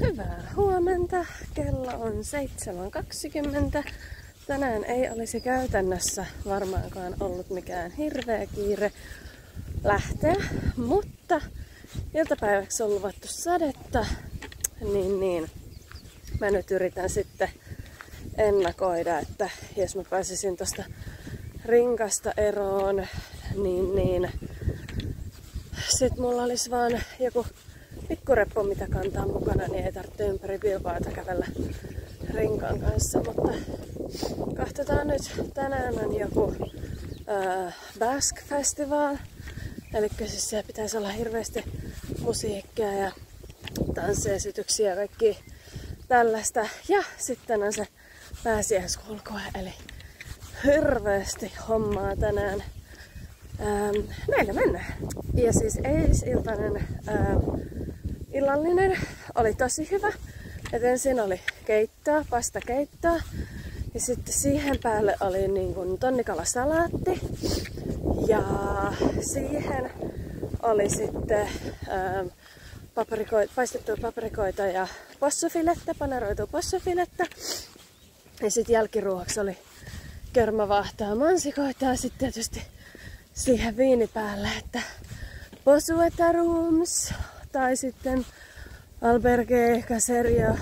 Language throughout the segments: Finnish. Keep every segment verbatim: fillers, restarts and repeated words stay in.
Hyvää huomenta. Kello on seitsemän kaksikymmentä. Tänään ei olisi käytännössä varmaankaan ollut mikään hirveä kiire lähteä, mutta iltapäiväksi on luvattu sadetta, niin, niin mä nyt yritän sitten ennakoida, että jos mä pääsisin tosta rinkasta eroon, niin, niin sit mulla olisi vaan joku pikkureppo, mitä kantaa mukana, niin ei tarvitse ympäri Bilbaota kävellä rinkan kanssa, mutta katsotaan nyt. Tänään on joku äh, Basque Festival, eli siis siellä pitäisi olla hirveästi musiikkia ja tanssiesityksiä ja kaikki tällaista. Ja sitten on se pääsiäiskulkue, eli hirveästi hommaa tänään. Ähm, näillä mennään. Ja siis eilisiltainen ähm, illallinen oli tosi hyvä. Et ensin oli keittoa, pasta keittoa. Ja sitten siihen päälle oli niin kuin tonnikalasalaatti. Ja siihen oli sitten ähm, paprikoita, paistettua paprikoita ja possufilettä, paneroitua possufilettä. Ja sitten jälkiruoksi oli körmävahtaa mansikoita ja sitten tietysti siihen viini päälle, että Posueta Rooms tai sitten Albergue Caserio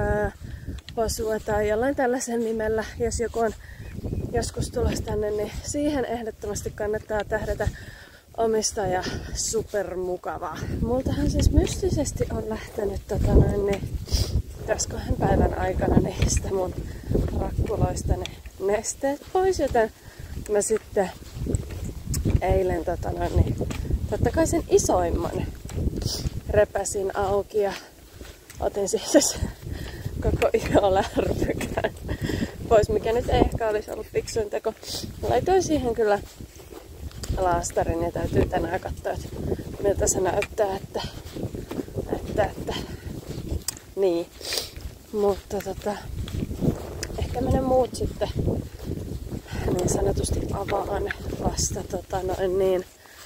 Posueta tai jollain tällaisen nimellä, jos joku on joskus tulossa tänne, niin siihen ehdottomasti kannattaa tähdätä omistaja supermukava. Multahan siis mystisesti on lähtenyt tota noin, niin, tässä kahden päivän aikana niistä mun rakkuloista ne nesteet pois, joten mä sitten eilen tota noin, niin, totta kai sen isoimman repäsin auki ja otin siis koko iholärpykään pois, mikä nyt ei ehkä olisi ollut fiksuin teko. Laitoin siihen kyllä laastarin ja täytyy tänään katsoa, että miltä se näyttää, että, että, että niin. Mutta tota, ehkä mä ne muut sitten niin sanotusti avaan vasta tota noin niin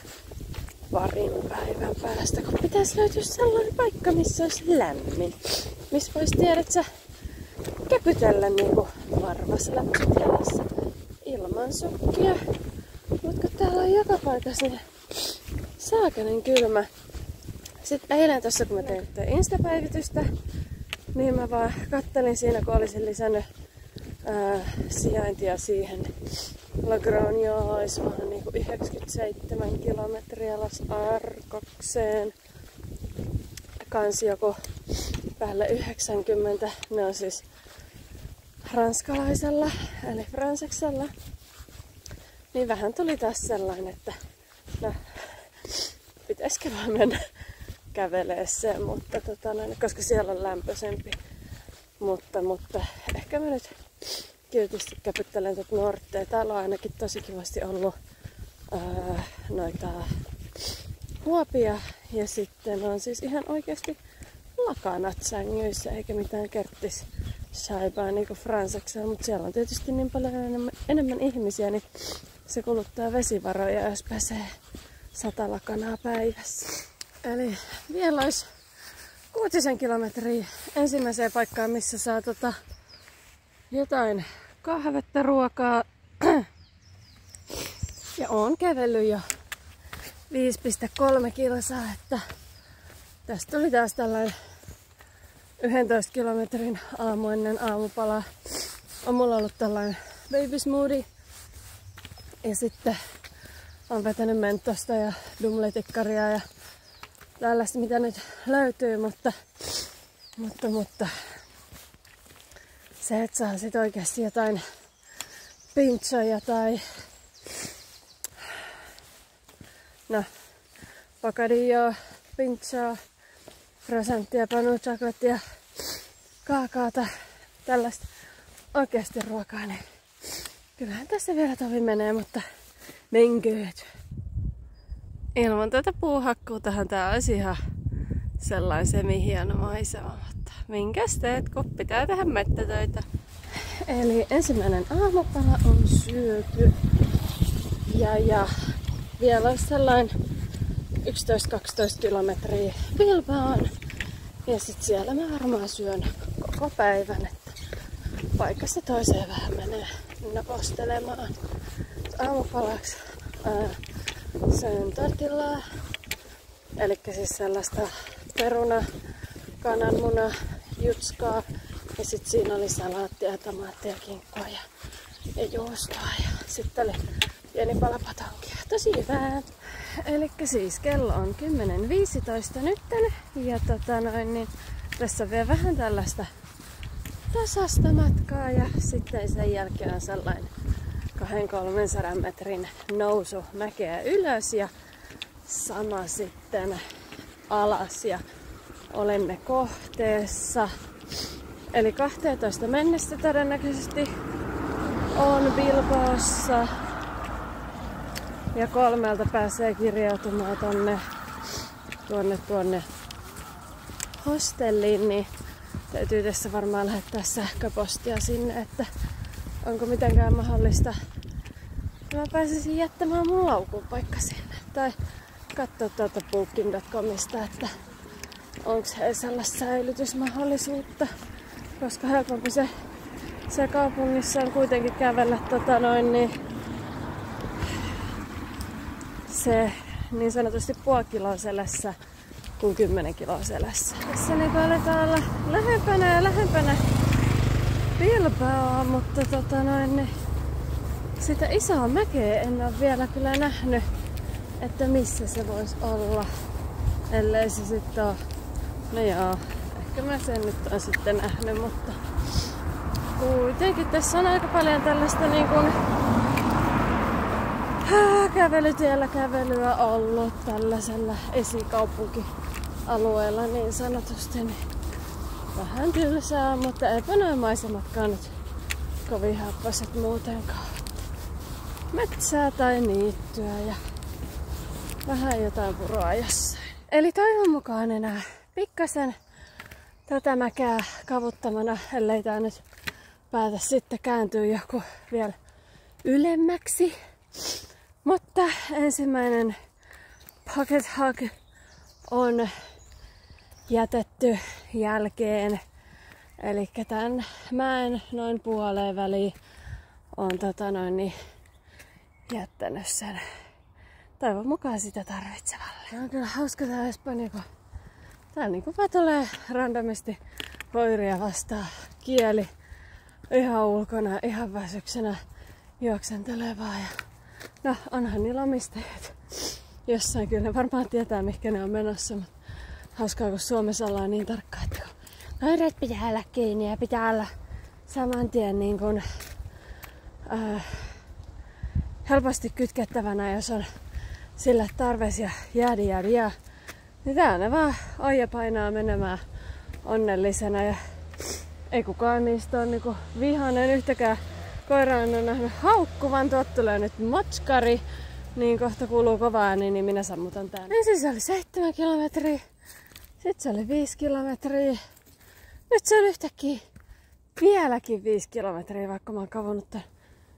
parin päivän päästä, kun pitäisi löytyä sellainen paikka, missä olisi lämmin. Missä voisi tiedät sä käpytellä niinku varvasläpsyt jalassa ilman sukkia. Mutta kun täällä on joka paikassa niin saakanen kylmä. Sitten eilen tossa kun mä tein Insta-päivitystä, niin mä vaan kattelin siinä, kun olisin lisännyt ää, sijaintia siihen. Logronio olisi vaan niinku yhdeksänkymmentäseitsemän kilometriä Las Arcokseen. Kans joku päälle yhdeksänkymmentä. Ne on siis ranskalaisella, eli franseksella. Niin vähän tuli taas sellainen, että no, pitäisikö vaan mennä kävelee sen, mutta tota, no, koska siellä on lämpöisempi. Mutta, mutta ehkä mä nyt kiltisti käpyttelen tätä Norttea. Täällä on ainakin tosi kivasti ollut ää, noita huopia ja sitten on siis ihan oikeasti lakanat sängyissä eikä mitään kerttis shaibaa niinku franseksella, mutta siellä on tietysti niin paljon enemmän, enemmän ihmisiä, niin se kuluttaa vesivaroja, jos pesee sata lakanaa päivässä. Eli vielä olisi kuutisen kilometriä ensimmäiseen paikkaan, missä saa tota jotain kahvetta, ruokaa. Ja oon kävellyt jo viisi pilkku kolme kilsaa, että tästä tuli taas tällainen yksitoista kilometrin aamuinen aamupala. On mulla ollut tällainen baby smoothie. Ja sitten on vetänyt mentosta ja dumletikkaria ja tällaista, mitä nyt löytyy, mutta, mutta, mutta se, että saa sit oikeasti jotain pinchoja tai no, bocadillo, pinchoa, croissanttia, panu chocolatea, kaakaota, tällaista oikeasti ruokaa, niin kyllähän tässä vielä tovi menee, mutta menkööt. Ilman tätä puuhakkuutahan tää olisi ihan sellainen semi-hieno maisema, mutta minkäs teet, kun pitää tehdä mettätöitä. Eli ensimmäinen aamupala on syöty. Ja, ja vielä olisi sellainen yksitoista kaksitoista kilometriä Bilbaoon. Ja sit siellä mä varmaan syön koko päivän, että paikasta toiseen vähän menee napostelemaan. Aamupalaksi ää, söin tortillaa, eli siis sellaista peruna, kananmuna, jutskaa. Ja sit siinä oli salaattia, tomaattia, kinkkua ja, ja juustoa. Ja sitten oli pieni pala patonkia. Tosi hyvää. Elikkä siis kello on kymmenen viisitoista nytten. Ja tota noin, niin tässä on vielä vähän tällaista tasasta matkaa. Ja sitten sen jälkeen on sellainen kaksisataa kolmesataa metrin nousu mäkeä ylös. Ja sama sitten alas. Ja olemme kohteessa. Eli kahteentoista mennessä todennäköisesti on Bilbaossa. Ja kolmelta pääsee kirjautumaan tonne, tuonne, tuonne hostelliin, niin täytyy tässä varmaan lähettää sähköpostia sinne, että onko mitenkään mahdollista, että mä pääsisin jättämään mun laukun paikka sinne. Tai katsoa tuolta booking piste comista, että onko he sellaista säilytysmahdollisuutta. Koska helpompi se, se kaupungissa on kuitenkin kävellä tota noin, niin se niin sanotusti puoli kiloa selässä kuin kymmenen kiloa selässä. Tässä niin aletaan olla lähempänä ja lähempänä Bilbaoa, mutta tota noin, niin sitä isoa mäkeä en ole vielä kyllä nähnyt, että missä se voisi olla, ellei se sitten ole. No joo, ehkä mä sen nyt oon sitten nähnyt, mutta kuitenkin tässä on aika paljon tällaista niin kuin kävelytiellä kävelyä ollut tällaisella esikaupunkialueella niin sanotusti. Niin vähän tylsää, mutta eipä noin maisematkaan nyt kovin happaset muutenkaan. Metsää tai niittyä ja vähän jotain puroa jossain. Eli toivon mukaan enää pikkasen tätä mäkää kavuttamana, ellei tää nyt päätä sitten kääntyä joku vielä ylemmäksi. Mutta ensimmäinen pocket hug on jätetty jälkeen. Eli tämän mäen noin puoleen väliin on tota noin niin jättänyt sen. Toivon mukaan sitä tarvitsevalle. On kyllä hauska tää Espanja, kun tää niinku vaan tulee randomisti koiria vastaan. Kieli ihan ulkona, ihan väsyksenä juoksentelevaa. Ja no, onhan niillä omistajat. Jossain kyllä ne varmaan tietää, mihinkä ne on menossa. Mutta hauskaa, kun Suomessa ollaan niin tarkkaa, että kun koirat pitää olla kiinni ja pitää olla saman tien niin kuin, äh, helposti kytkettävänä, jos on sille tarves ja jäädi jäädi jää. Niin tää ne vaan oija painaa menemään onnellisena ja ei kukaan niistä ole niinku vihainen yhtäkään. Koira on nähnyt haukkuvan, tuot tulee nyt motskari, niin kohta kuuluu kova ääni, niin minä sammutan tän. Ensin se oli seitsemän kilometriä, sitten se oli viisi kilometriä, nyt se on yhtäkkiä vieläkin viisi kilometriä, vaikka mä oon kavannut tän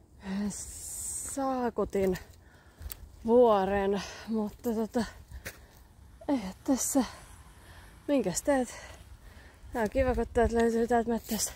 saakutin vuoren, mutta tota, ei tässä, minkäs teet? Nää on kiva, kun täältä löytyy täältä mettästä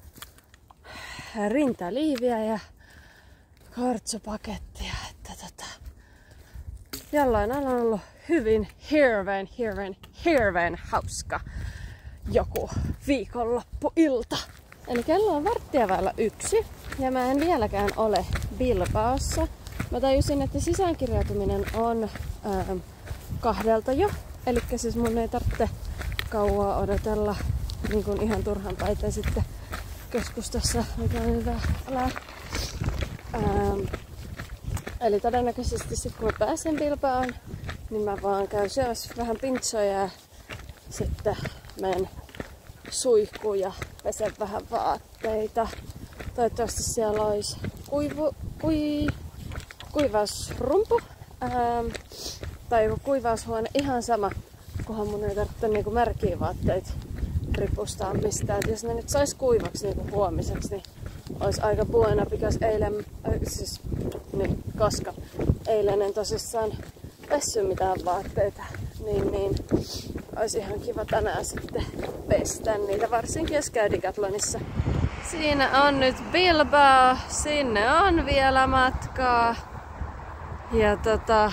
rintaliiviä ja kortsupakettia, että tota, jollain on ollut hyvin hirveän, hirveän, hirveän hauska joku viikonloppuilta. Eli kello on varttia vailla yksi ja mä en vieläkään ole Bilbaossa. Mä tajusin, että sisäänkirjautuminen on ää, kahdelta jo, eli siis mun ei tarvitse kauaa odotella niin kuin ihan turhan päitä sitten keskustassa, mikä on hyvä ala. Ähm, eli todennäköisesti sitten kun mä pääsen Bilbaoon, niin mä vaan käyn syömässä vähän pintsoja ja sitten menen suihkuun ja pesen vähän vaatteita. Toivottavasti siellä olisi kuivu, kui, kuivausrumpu ähm, tai joku kuivaushuone, ihan sama, kunhan mun ei tarvitse niinku märkiä vaatteita ripustaa mistään. Et jos ne nyt sais kuivaksi niinku huomiseksi, niin olisi aika buena, because eilen, äh, siis, niin, koska eilen en tosissaan pessy mitään vaatteita, niin, niin olisi ihan kiva tänään sitten pestä niitä, varsinkin jos käy Decathlonissa. Siinä on nyt Bilbao, sinne on vielä matkaa. Ja tota,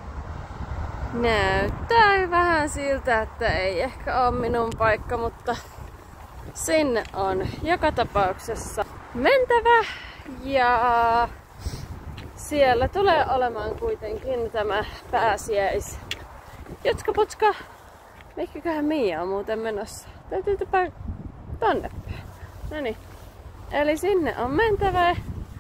näyttää vähän siltä, että ei ehkä ole minun paikka, mutta sinne on joka tapauksessa mentävä. Ja siellä tulee olemaan kuitenkin tämä pääsiäis Jutska-putska. Mihinköhän Mia on muuten menossa? Täytyy tupaa tonne päin. Noniin. Eli sinne on mentävä.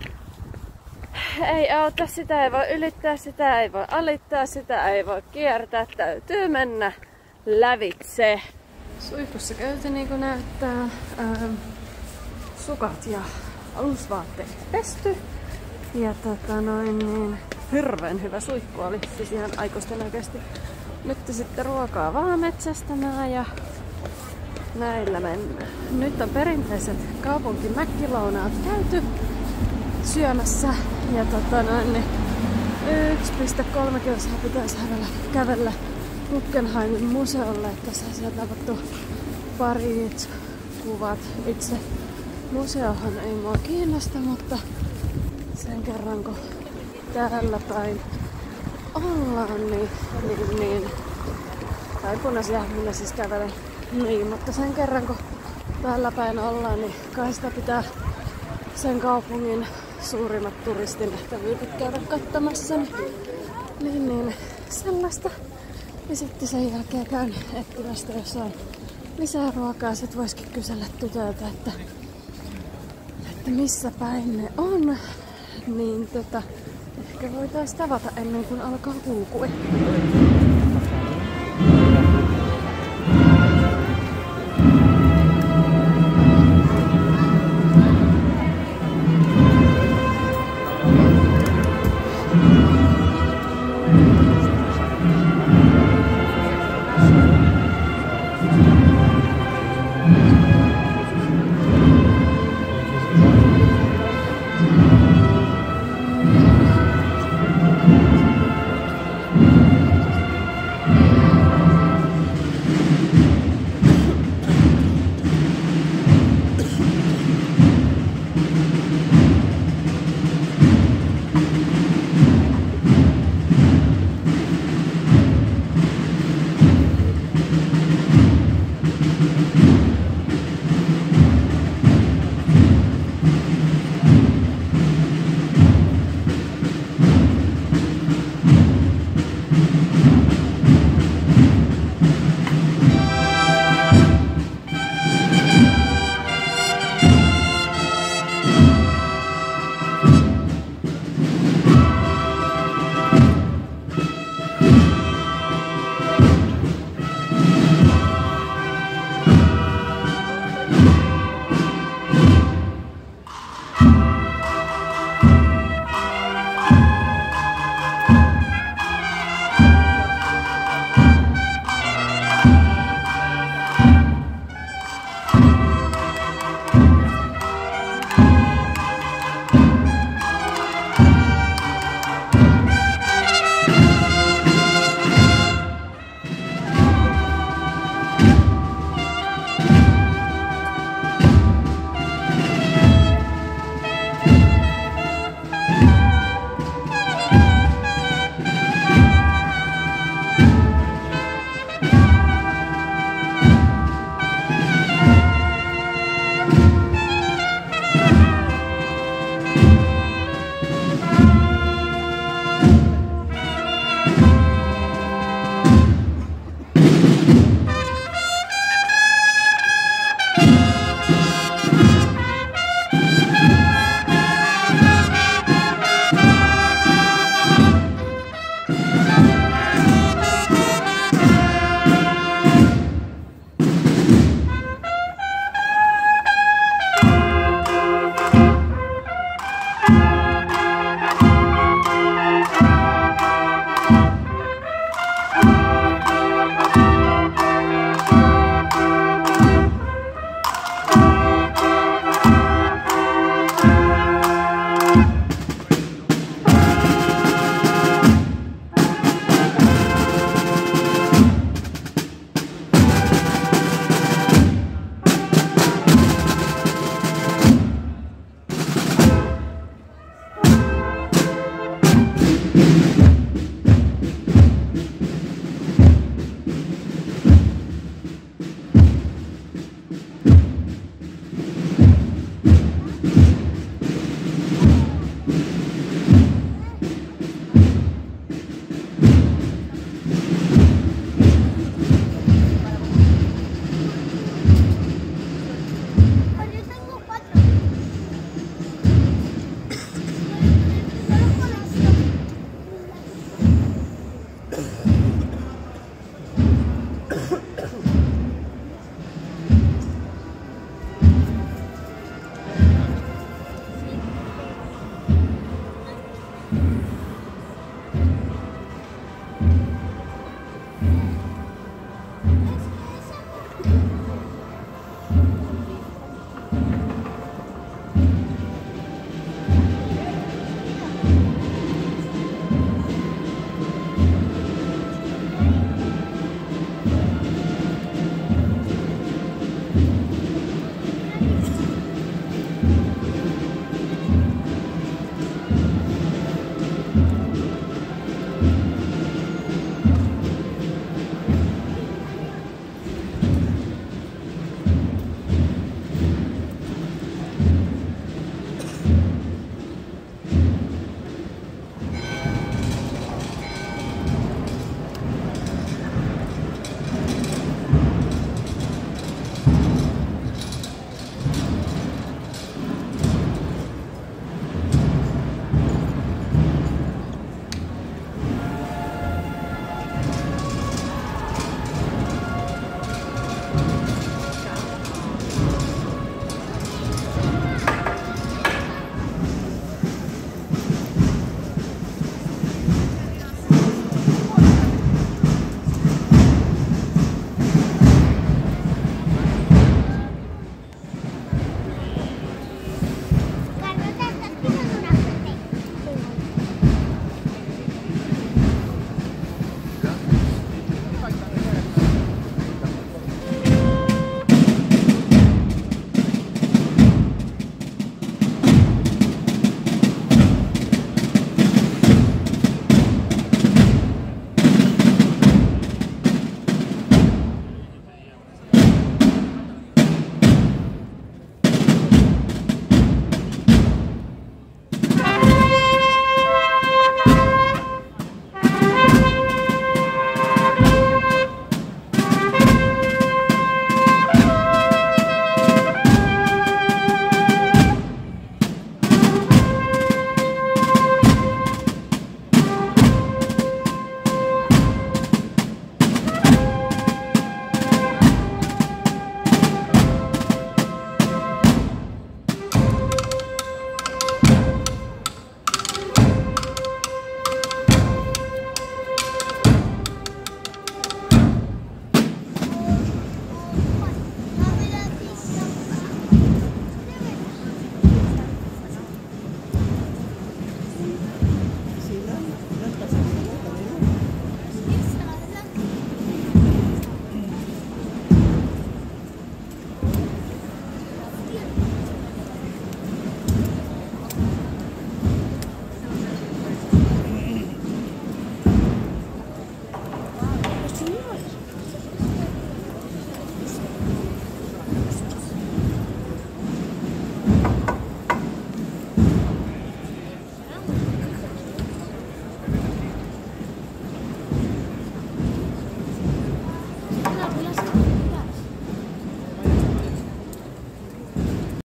Ei auta, sitä ei voi ylittää, sitä ei voi alittaa, sitä ei voi kiertää. Täytyy mennä lävitse. Suihkussa käyty niin kuin näyttää. Ähm, sukat ja alusvaatteet pesty. Ja tota noin niin, hirveän hyvä suihku oli, siis ihan aikuisten oikeesti. Nyt sitten ruokaa vaan metsästämään ja näillä mennään. Nyt on perinteiset kaupunkimäkkilounaat käyty syömässä. Ja tota noin niin, yksi pilkku kolme kilsaa pitäisi kävellä, kävellä Guggenheimin museolle, että saa sieltä avattu parit kuvat. Itse museohan ei mua kiinnosta, mutta sen kerran kun täällä päin ollaan, niin, niin, niin tai punaisia minä siis kävelen, niin, mutta sen kerran kun täällä päin ollaan, niin kai sitä pitää sen kaupungin suurimmat turistinähtävyydet käydä katsomassa, niin, niin, niin sellaista. Ja sitten sen jälkeen käyn etsimästä, jos on lisää ruokaa, sit voisikin kysellä tytöltä, että, että missä päin ne on. Niin tota, ehkä voitais tavata ennen kuin alkaa kulkue.